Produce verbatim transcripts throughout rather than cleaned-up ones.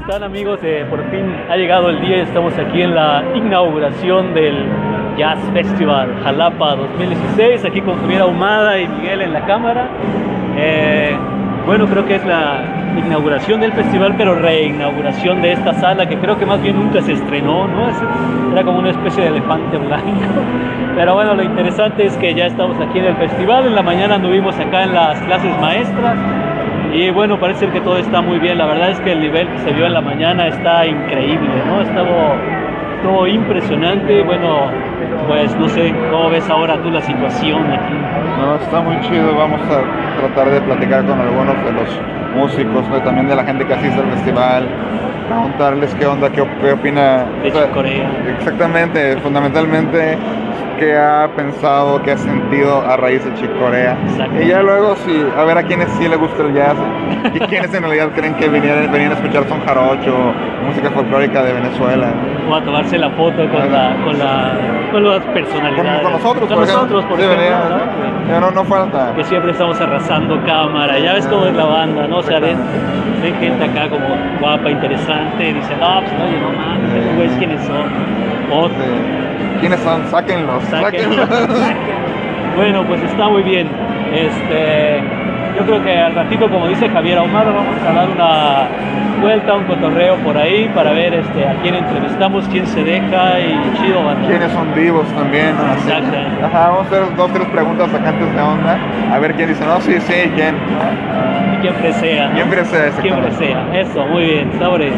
están, amigos? Eh, por fin ha llegado el día, estamos aquí en la inauguración del Jazz Festival Jalapa dos mil dieciséis, aquí con Javier Ahumada y Miguel en la cámara. Eh, bueno, creo que es la inauguración del festival, pero reinauguración de esta sala, que creo que más bien nunca se estrenó, ¿no? Era como una especie de elefante blanco. Pero bueno, lo interesante es que ya estamos aquí en el festival. En la mañana anduvimos acá en las clases maestras. Y bueno, parece que todo está muy bien. La verdad es que el nivel que se vio en la mañana está increíble, ¿no? Estuvo, estuvo impresionante. Bueno, pues no sé, ¿cómo ves ahora tú la situación aquí? No, está muy chido. Vamos a tratar de platicar con algunos de los músicos, ¿no? También de la gente que asiste al festival, preguntarles qué onda, qué, qué opina. De o sea, Corea. Exactamente, fundamentalmente qué ha pensado, qué ha sentido a raíz de Chick Corea. Y ya luego sí, a ver a quienes sí les gusta el jazz y quienes en realidad creen que venían, venían a escuchar son jarocho, música folclórica de Venezuela. O a tomarse la foto con, la, con, la, con las personalidades. Con, con nosotros, con por nosotros, por sí, ejemplo, venía, ¿no? no, no falta. Que siempre estamos arrasando cámara, ya ves cómo es la banda, ¿no? O sea, ven, ven gente acá como guapa, interesante, y dicen, no, pues oye, no mames, esos güeyes quiénes son. O, sí. ¿Quiénes son? Sáquenlos, sáquenlos. sáquenlos. Bueno, pues está muy bien. Este, yo creo que al ratito, como dice Javier Ahumada, vamos a dar una vuelta, un cotorreo por ahí para ver este, a quién entrevistamos, quién se deja y chido, banda. ¿Quiénes son vivos también? ¿No? Exacto. Ajá, vamos a hacer dos, tres preguntas sacantes de onda. A ver quién dice, no, sí, sí, quién. Y quién presea. ¿Quién presea? Quién presea. Eso, muy bien, sabores.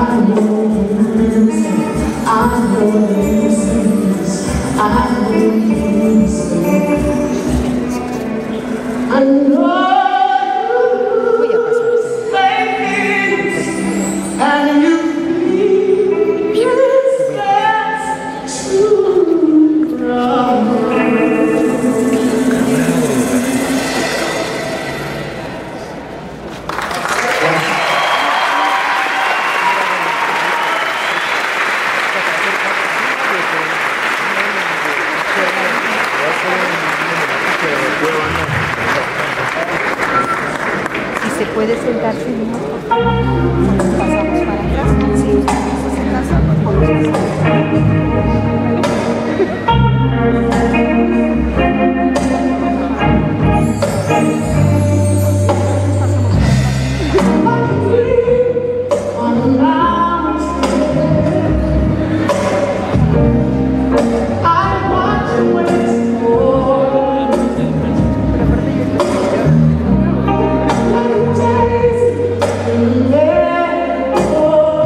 Si se puede sentarse, ¿no? Pasamos para atrás. Sí, sentarse, Oh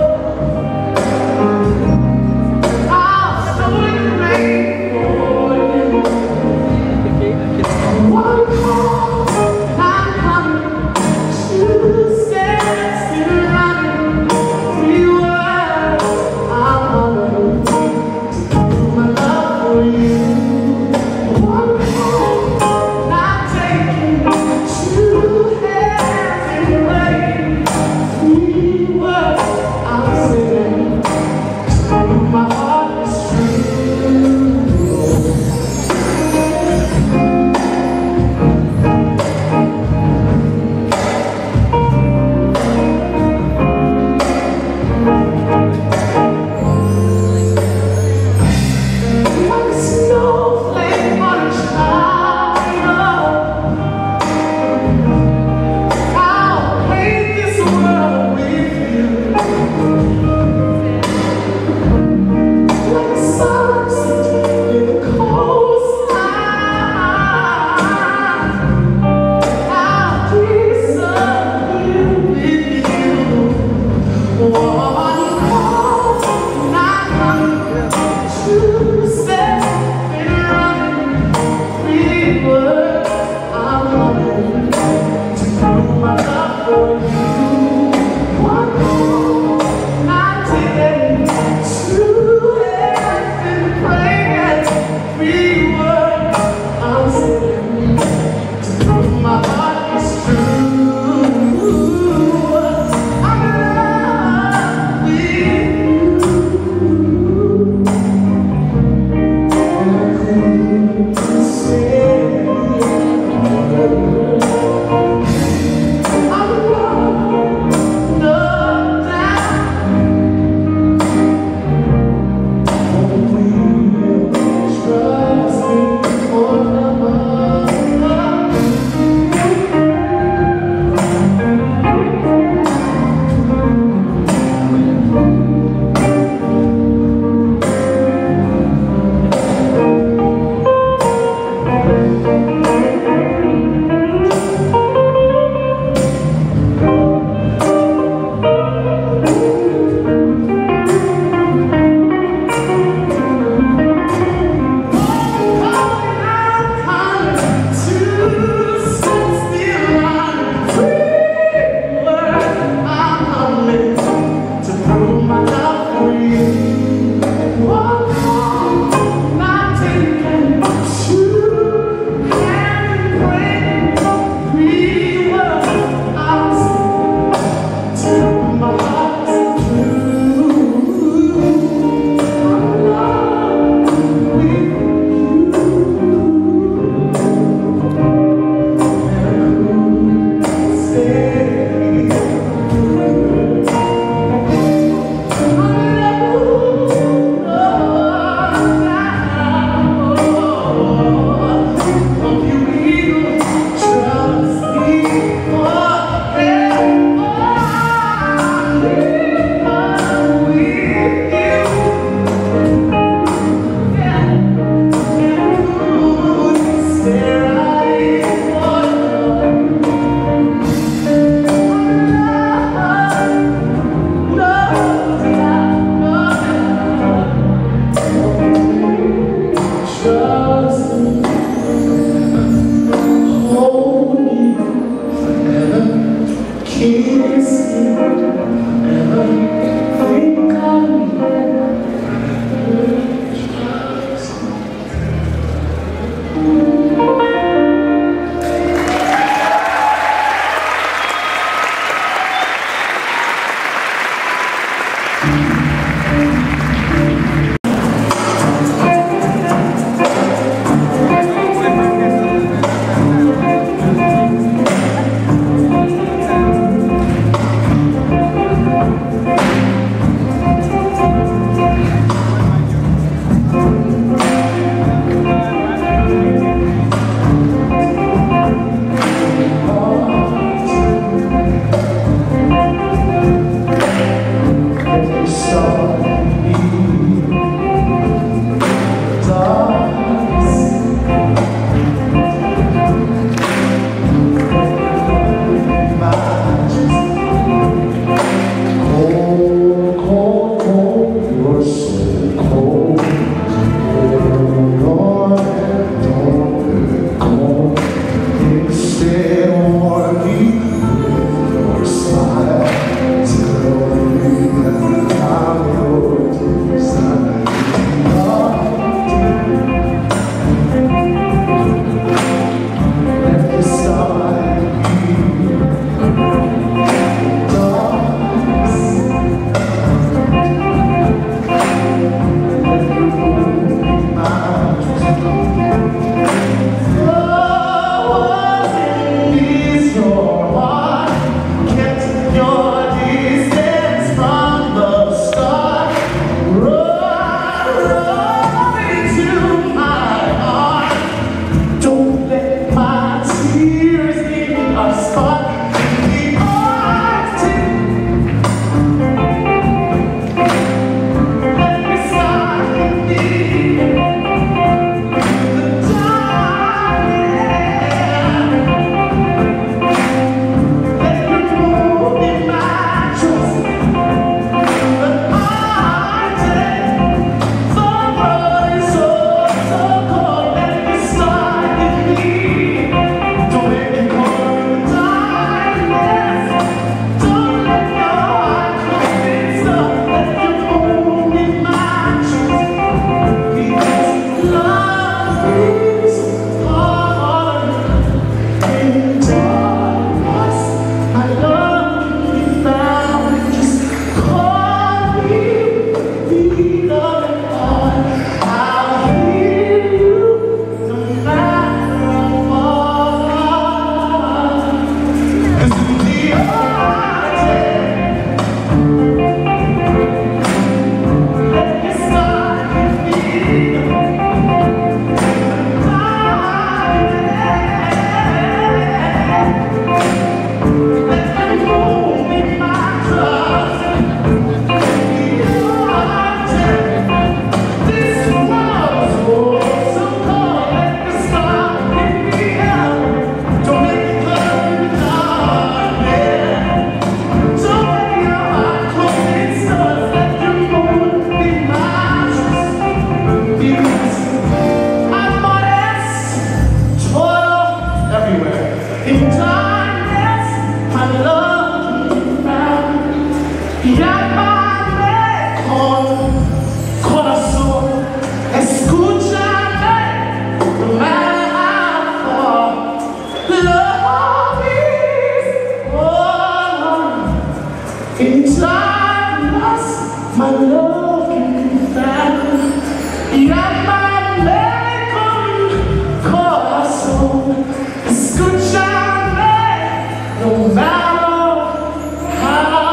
my love can be found. You're my miracle corazón. Escúchame, no matter how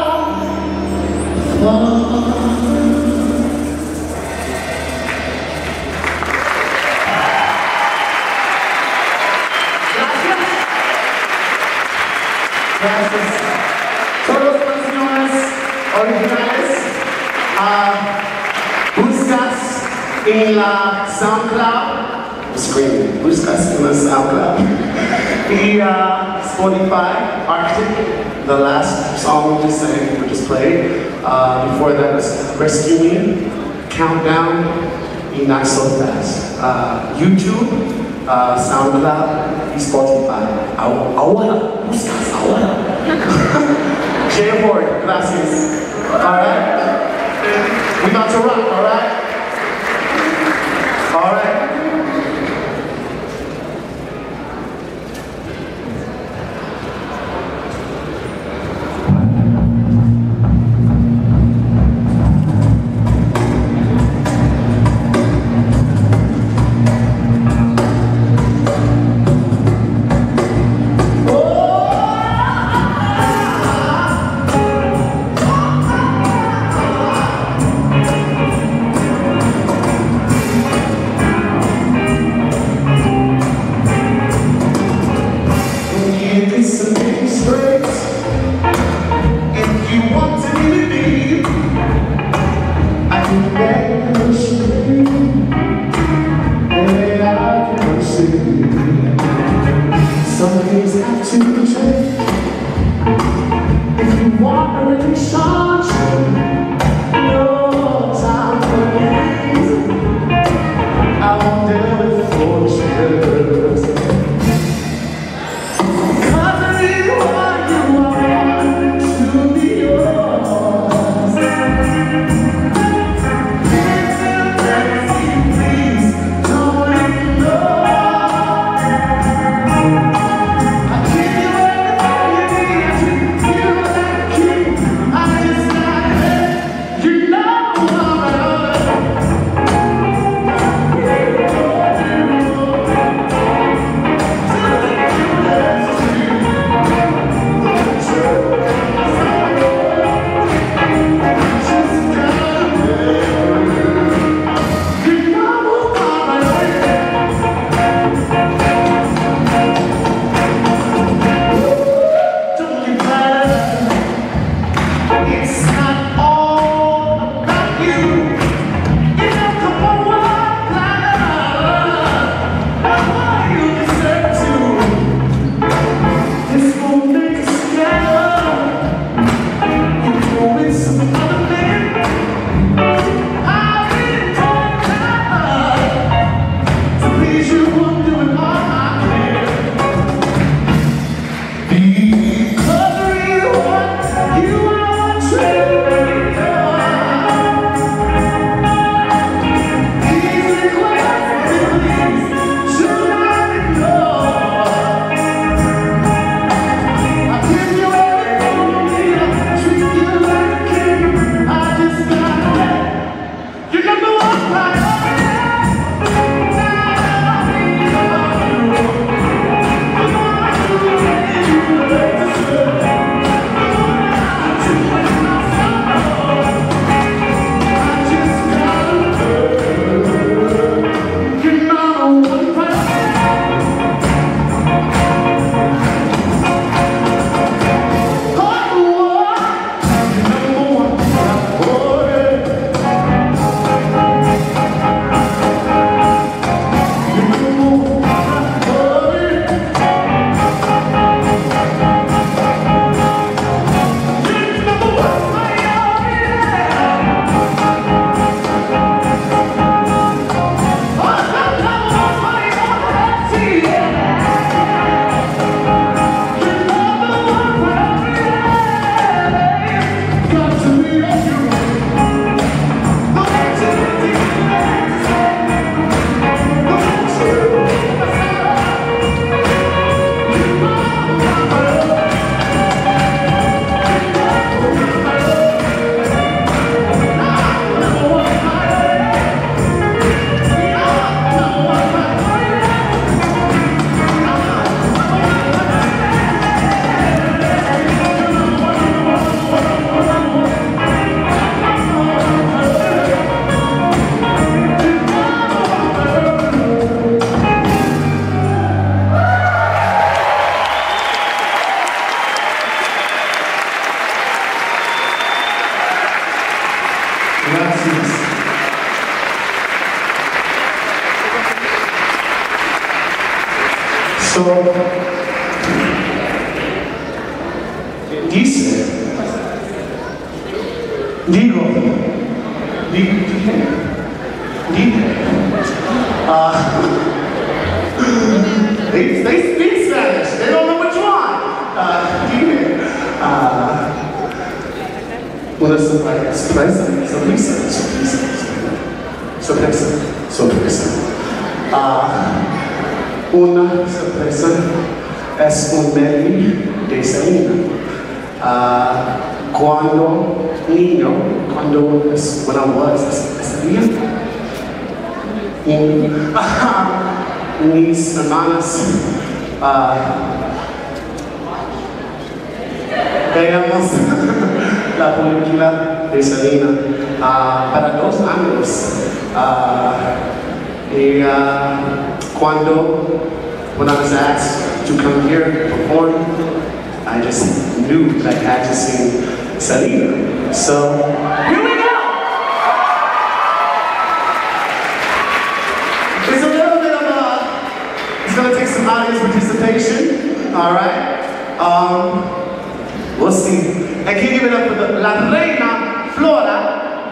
far. Gracias. Todas las canciones originales uh, buscas en la SoundCloud. Screaming. Buscas en la SoundCloud. Y uh, Spotify, Arctic, the last song we just sang, we just played. Uh, before that was Rescue Me, Countdown, y Not So Fast. Uh, YouTube, uh, SoundCloud, y Spotify. Ahora, buscas ahora. Jay Ford, gracias. Alright? We about to rock, alright? Alright? Some things have to change. If you want a relationship, no time for games. I won't do it for years. Cause I really want you, I want to be yours. So, dice, digo, di- dije, dije, uh, they, they speak Spanish, they don't know which one. Uh, dije, uh, una sorpresa, sorpresa, sorpresa, sorpresa, sorpresa, sorpresa. Uh, una sorpresa es un baby de Selena. Uh, cuando niño, cuando es, when I was, ese día, mis hermanas uh, veíamos la película de Selena uh, para dos años. Uh, y uh, cuando, when I was asked to come here and perform, I just knew that I had to sing Selena. So, here we go! It's a little bit of a, it's gonna take some audience participation, alright? Um, we'll see. And can you give it up for the La Reina Flora?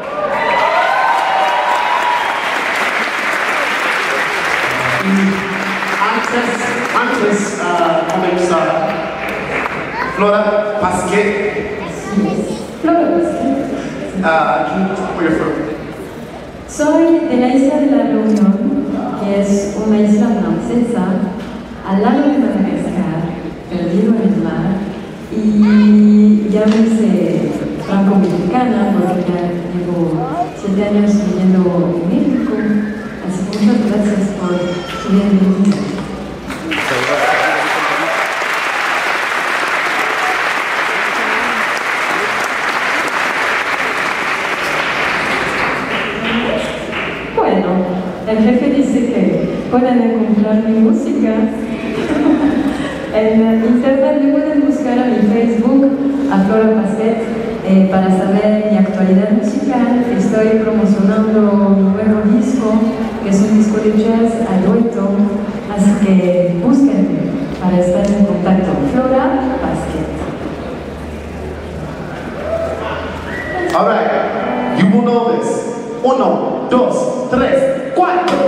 Antes, antes uh, comenzar, Flora Pasquet. Flora Pasquet. Uh, where you're from? Soy de la isla de la Reunión, que es una isla francesa al lado de Madagascar, perdido en el mar, y ya me hice franco-mexicana porque ya llevo siete años viviendo en México, así que muchas gracias por su bienvenida. Bueno, el jefe dice que pueden encontrar mi música en internet. Me pueden buscar a mi Facebook, a Flora Pasquet, eh, para saber mi actualidad musical. Estoy promocionando mi nuevo disco, que es un disco de jazz a dueto, así que búsquenme para estar en contacto. Flora Pasquet. All right, you will know this. Uno, dos, tres, cuatro.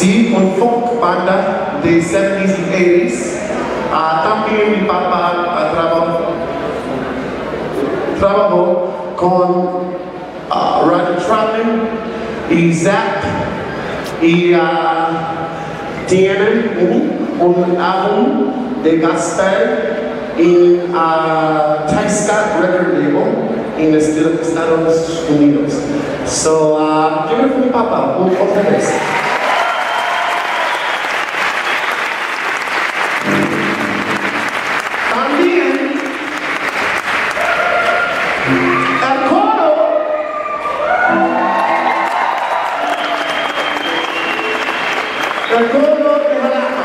Sí, un folk banda de seventies y eighties. Uh, también mi papá uh, trabajó, trabajó con uh, Roger Troutman y Zapp y uh, tienen un álbum de gospel en uh, Ty Scott record label en Estados Unidos. So, uh, yo creo que mi papá, otra vez. También, el coro, el coro de Jalapa.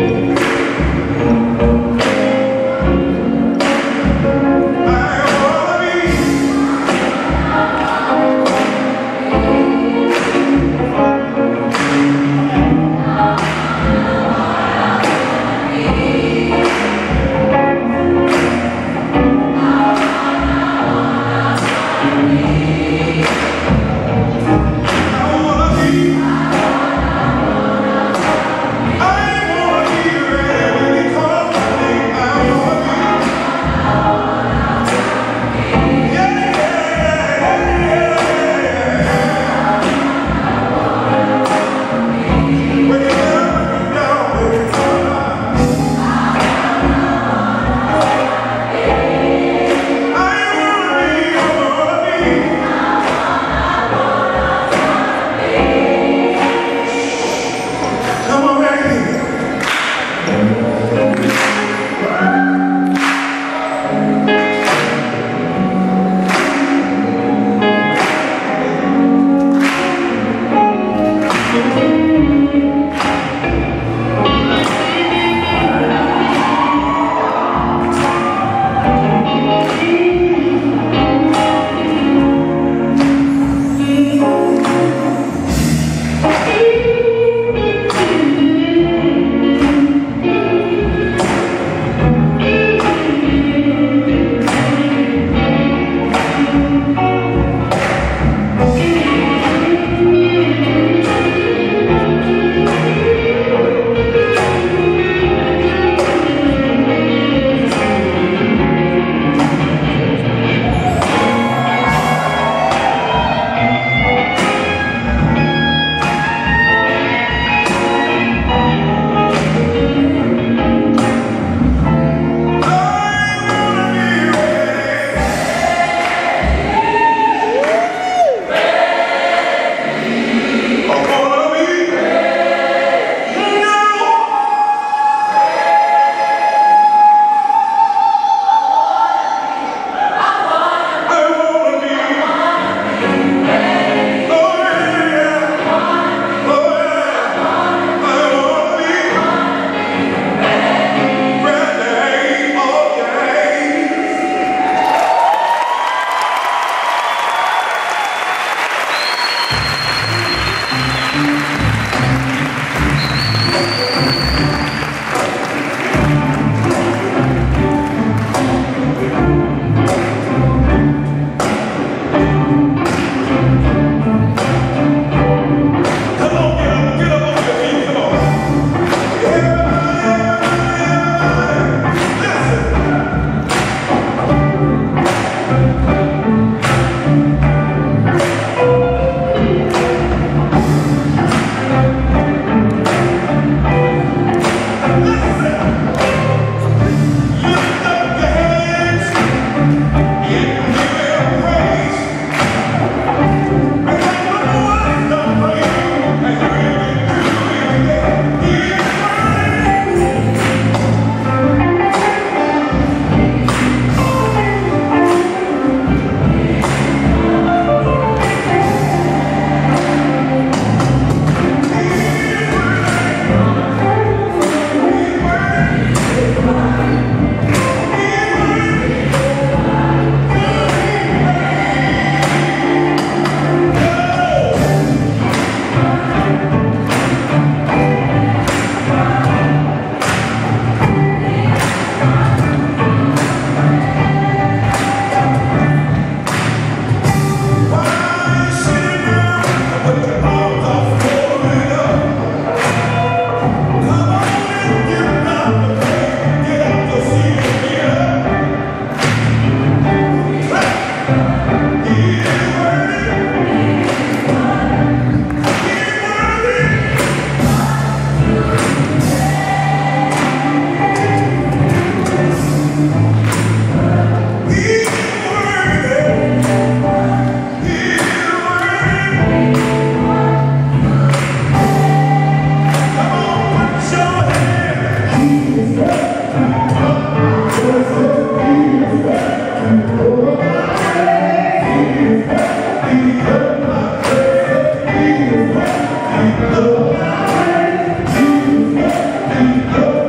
Go.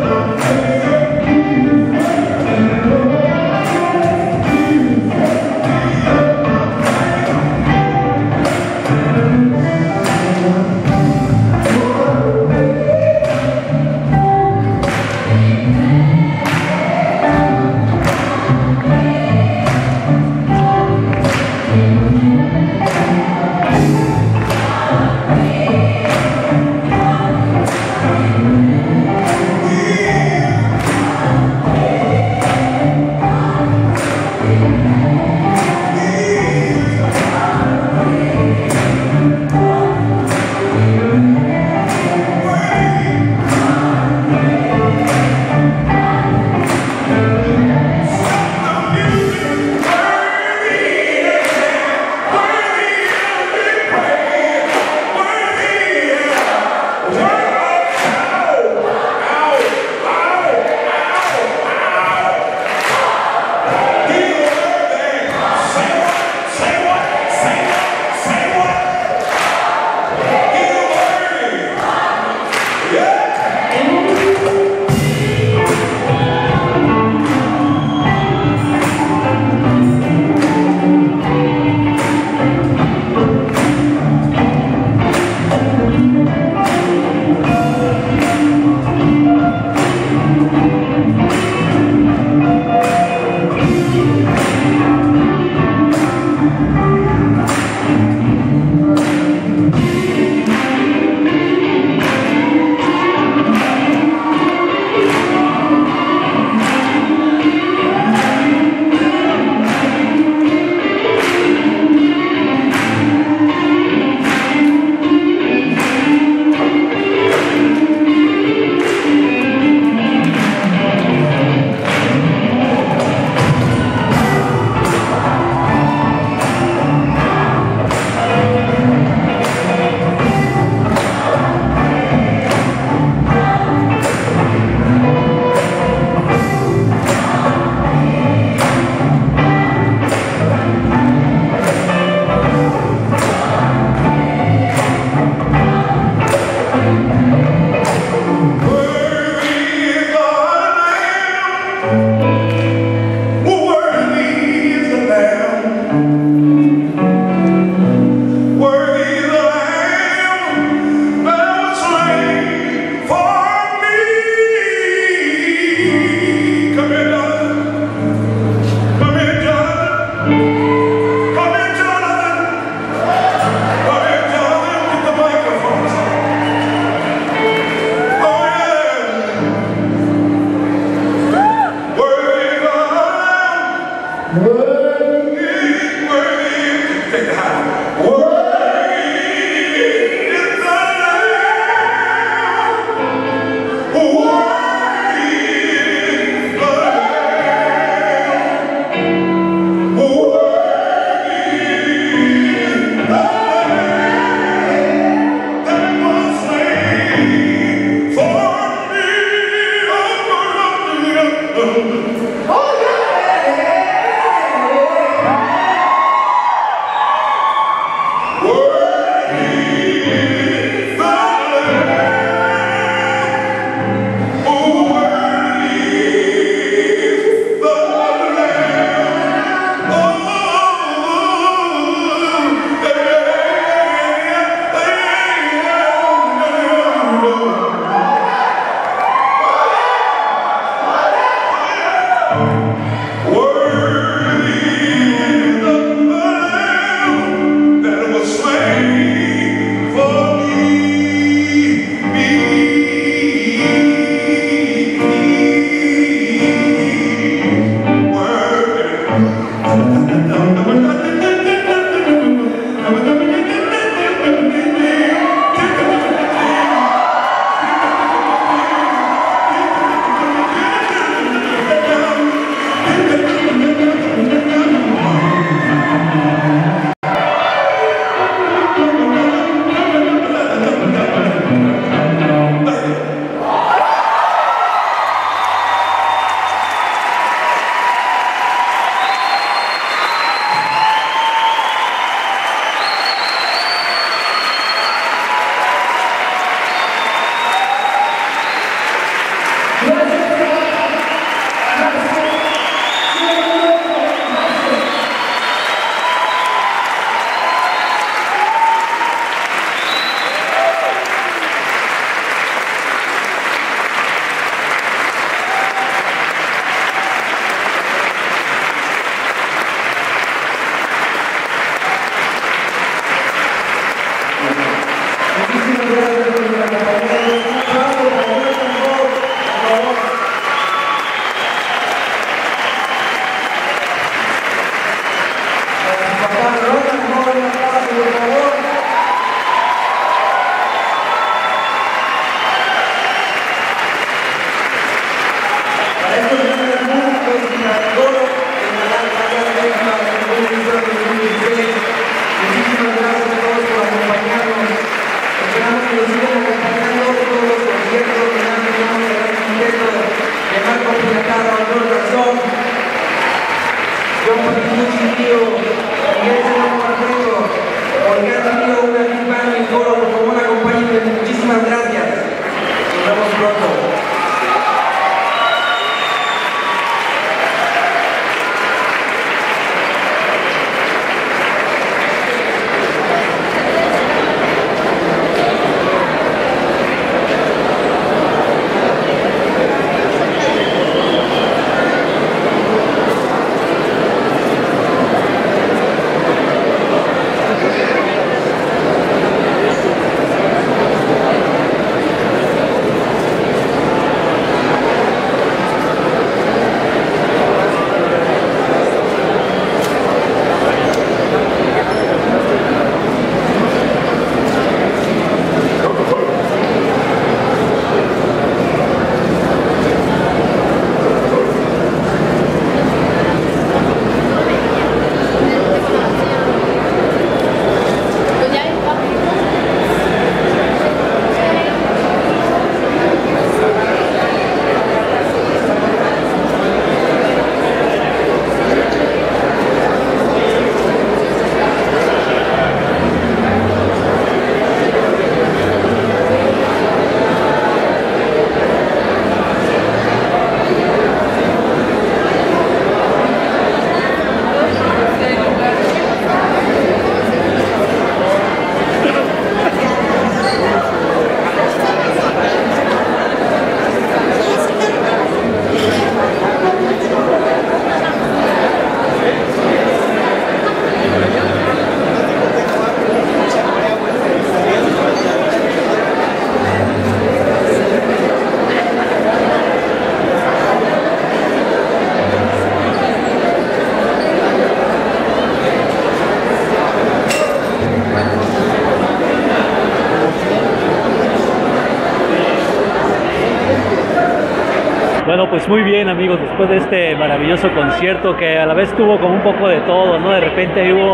Bueno, pues muy bien, amigos, después de este maravilloso concierto que a la vez tuvo como un poco de todo, ¿no? De repente hubo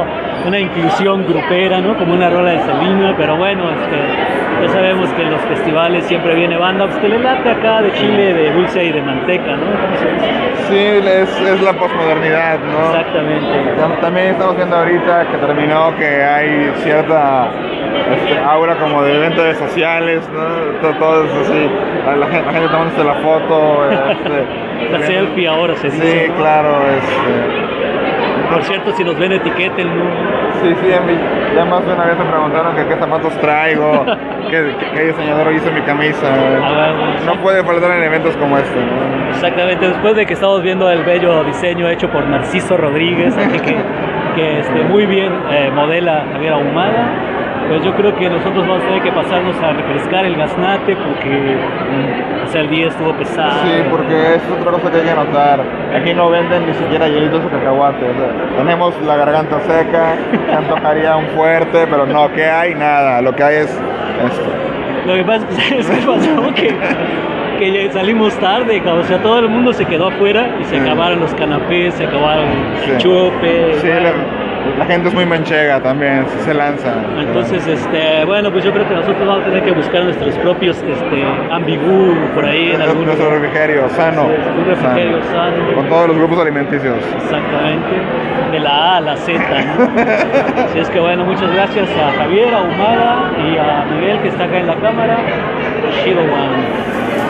una inclusión grupera, ¿no? Como una rola de Sabina, pero bueno, este, ya sabemos que en los festivales siempre viene banda, pues que le late acá de chile, de dulce y de manteca, ¿no? ¿Cómo se dice? Sí, es, es la posmodernidad, ¿no? Exactamente. También estamos viendo ahorita que terminó que hay cierta este, aura como de eventos sociales, ¿no? Todo, todo es así, la, la gente, la gente tomándose la foto. Este, la selfie ahora se dice. Sí, ¿no? claro. Este, Por cierto, si nos ven, etiqueten, ¿no? Sí, sí, a mí, ya más de una vez me preguntaron que qué zapatos traigo, qué, qué diseñador hizo mi camisa. Ah, bueno, no puede faltar en eventos como este, ¿no? Exactamente, después de que estamos viendo el bello diseño hecho por Narciso Rodríguez, aquí que, que este, muy bien eh, modela Javier Ahumada, pues yo creo que nosotros vamos a tener que pasarnos a refrescar el gaznate porque o sea, el día estuvo pesado. Sí, porque es otra cosa que hay que notar. Aquí no venden ni siquiera hielitos o cacahuates. O sea, tenemos la garganta seca, se antojaría un fuerte, pero no, ¿qué hay? Nada. Lo que hay es esto. Lo que pasa es que pasó que, que salimos tarde, o sea, todo el mundo se quedó afuera y se Sí. acabaron los canapés, se acabaron Sí. el chupe. Sí, bueno. la, la gente es muy manchega también, sí se lanza. Entonces, este, bueno, pues yo creo que nosotros vamos a tener que buscar nuestros propios este, ambigú por ahí en algún Nuestro refrigerio sano. Sí, un refrigerio sano. Con todos los grupos alimenticios. Exactamente, de la A a la Z, ¿no? Así es que bueno, muchas gracias a Javier, a Ahumada y a Miguel que está acá en la cámara. Chido, one.